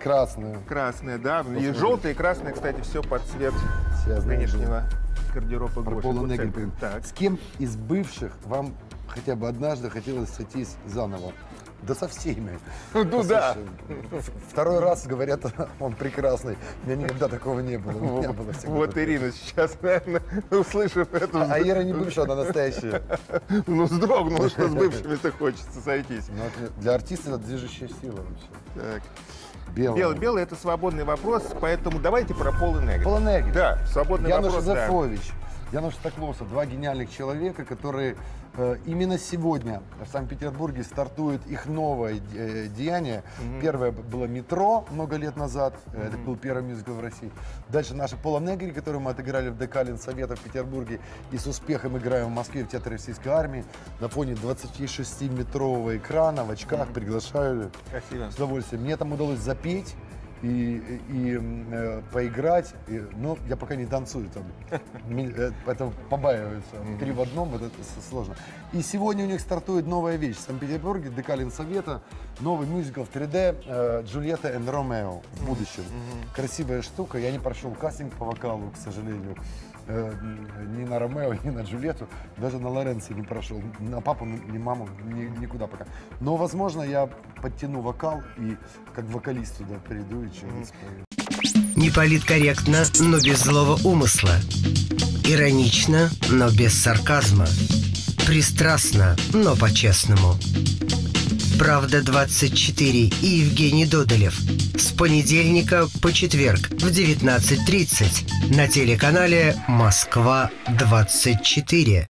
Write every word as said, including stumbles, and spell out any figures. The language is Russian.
красную. Красная, да. И желтая, и красная, кстати, все под цвет нынешнего гардероба Гоши. С кем из бывших вам хотя бы однажды хотелось сойтись заново? Да со всеми. Ну да. Второй раз говорят, он прекрасный. У меня никогда такого не было. У меня было вот Ирина сейчас, наверное, услышав эту... А Ира не бывшая, она настоящая. Ну, вздрогнула, что с бывшими-то хочется сойтись. Для артиста это движущая сила вообще. Так. Белый. Белый, белый — это свободный вопрос, поэтому давайте про Пола Негри. Пола Негри. Да, свободный Януш вопрос, да. Йозефович, Януш Стоклоса, два гениальных человека, которые э, именно сегодня в Санкт-Петербурге стартует их новое э, деяние. Mm-hmm. Первое было «Метро» много лет назад, mm-hmm. это был первый мюзикл в России. Дальше наша Пола Негри, которую мы отыграли в ДК Ленсовета в Петербурге и с успехом играем в Москве в Театре Российской армии на фоне двадцатишестиметрового экрана в очках, mm-hmm. приглашаю. Красиво. С удовольствием. Мне там удалось запеть и, и, и э, поиграть, и, но я пока не танцую там, поэтому побаиваются. Три в одном, вот это сложно. И сегодня у них стартует новая вещь. В Санкт-Петербурге, ДК Ленсовета, новый мюзикл в три дэ «Джульетта и Ромео» в будущем. Красивая штука. Я не прошел кастинг по вокалу, к сожалению. Ни на Ромео, ни на Джульетту, даже на Лоренцо не прошел, на папу, ни маму, ни, никуда пока. Но, возможно, я подтяну вокал и как вокалист туда приду и что-нибудь спою. Не политкорректно, но без злого умысла. Иронично, но без сарказма. Пристрастно, но по-честному. «Правда двадцать четыре» и Евгений Додолев. С понедельника по четверг в девятнадцать тридцать на телеканале «Москва двадцать четыре».